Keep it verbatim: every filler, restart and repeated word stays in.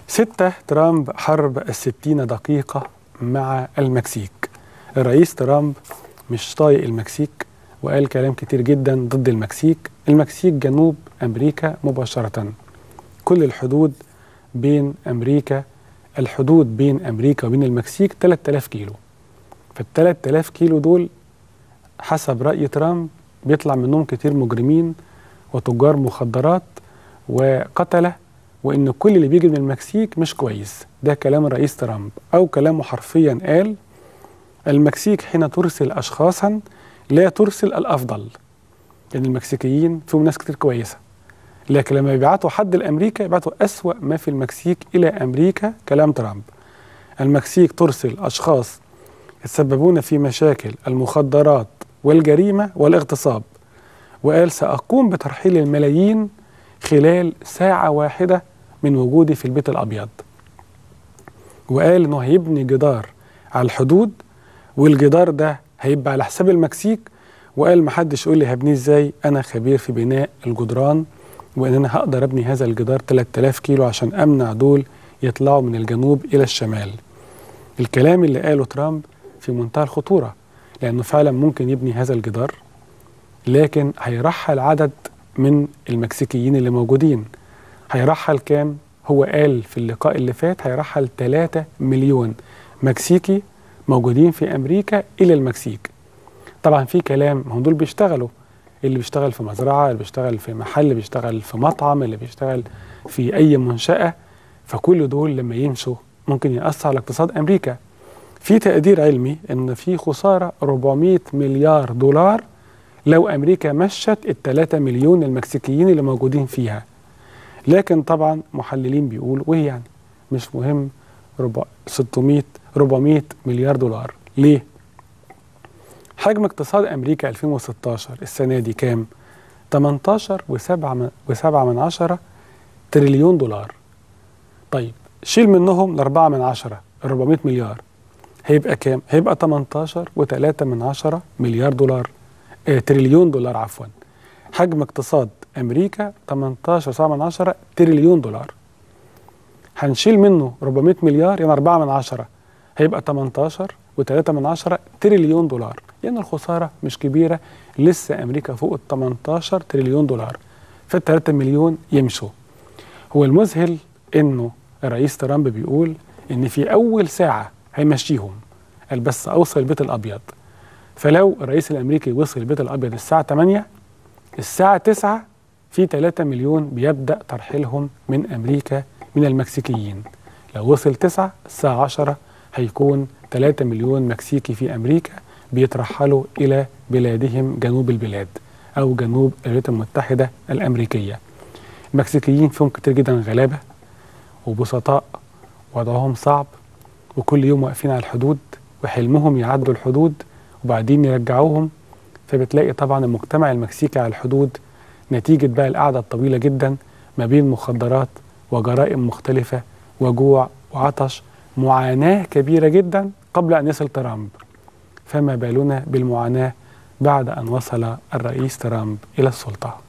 ستة ترامب حرب الستين دقيقة مع المكسيك. الرئيس ترامب مش طايق المكسيك وقال كلام كتير جدا ضد المكسيك. المكسيك جنوب أمريكا مباشرة، كل الحدود بين أمريكا الحدود بين أمريكا وبين المكسيك ثلاثة آلاف كيلو. فال ثلاثة آلاف كيلو دول حسب رأي ترامب بيطلع منهم كتير مجرمين وتجار مخدرات وقتلة، وإن كل اللي بيجي من المكسيك مش كويس. ده كلام الرئيس ترامب، أو كلامه حرفيا قال المكسيك حين ترسل أشخاصا لا ترسل الأفضل، لأن يعني المكسيكيين فيهم ناس كتير كويسة، لكن لما يبعتوا حد لأمريكا يبعتوا أسوأ ما في المكسيك إلى أمريكا. كلام ترامب، المكسيك ترسل أشخاص يتسببون في مشاكل المخدرات والجريمة والاغتصاب، وقال سأقوم بترحيل الملايين خلال ساعة واحدة من وجودي في البيت الأبيض. وقال إنه هيبني جدار على الحدود، والجدار ده هيبقى على حساب المكسيك. وقال محدش يقول لي هبنيه ازاي، أنا خبير في بناء الجدران، وإن أنا هقدر أبني هذا الجدار ثلاثة آلاف كيلو عشان أمنع دول يطلعوا من الجنوب إلى الشمال. الكلام اللي قاله ترامب في منتهى الخطورة، لأنه فعلا ممكن يبني هذا الجدار، لكن هيرحل عدد من المكسيكيين اللي موجودين. هيرحل كام؟ هو قال في اللقاء اللي فات هيرحل ثلاثة مليون مكسيكي موجودين في أمريكا إلى المكسيك. طبعا في كلام، هم دول بيشتغلوا، اللي بيشتغل في مزرعة، اللي بيشتغل في محل، اللي بيشتغل في مطعم، اللي بيشتغل في أي منشأة، فكل دول لما يمشوا ممكن يأثر على اقتصاد أمريكا. في تقدير علمي إن في خسارة أربعمائة مليار دولار لو أمريكا مشت الثلاثة مليون المكسيكيين اللي موجودين فيها. لكن طبعا محللين بيقولوا وهي يعني مش مهم ستمائة أربعمائة مليار دولار. ليه؟ حجم اقتصاد أمريكا ألفين وستة عشر السنة دي كام؟ ثمانية عشر وسبعة من عشرة تريليون دولار. طيب شيل منهم الأربعة من عشرة أربعمائة مليار، هيبقى كام؟ هيبقى ثمانية عشر وثلاثة من عشرة مليار دولار، آه تريليون دولار عفوا. حجم اقتصاد أمريكا ثمانية عشر وسبعة من عشرة تريليون دولار. هنشيل منه أربعمائة مليار، يعني أربعة من عشرة، هيبقى ثمانية عشر وثلاثة من عشرة تريليون دولار. يعني الخسارة مش كبيرة، لسه أمريكا فوق ال ثمانية عشر تريليون دولار، فالثلاثة مليون يمشوا. هو المذهل إنه الرئيس ترامب بيقول إن في أول ساعة هيمشيهم، قال بس أوصل البيت الأبيض. فلو الرئيس الأمريكي وصل البيت الأبيض الساعة ثمانية، الساعة تسعة في ثلاثة مليون بيبدأ ترحيلهم من أمريكا من المكسيكيين. لو وصل تسعة الساعة عشرة هيكون ثلاثة مليون مكسيكي في أمريكا بيترحلوا إلى بلادهم جنوب البلاد أو جنوب الولايات المتحدة الأمريكية. المكسيكيين فيهم كتير جدا غلابة وبسطاء، وضعهم صعب، وكل يوم واقفين على الحدود، وحلمهم يعدوا الحدود وبعدين يرجعوهم. فبتلاقي طبعا المجتمع المكسيكي على الحدود نتيجة بقى القعدة الطويلة جدا ما بين مخدرات وجرائم مختلفة وجوع وعطش، معاناة كبيرة جدا قبل أن يصل ترامب، فما بالنا بالمعاناة بعد أن وصل الرئيس ترامب إلى السلطة.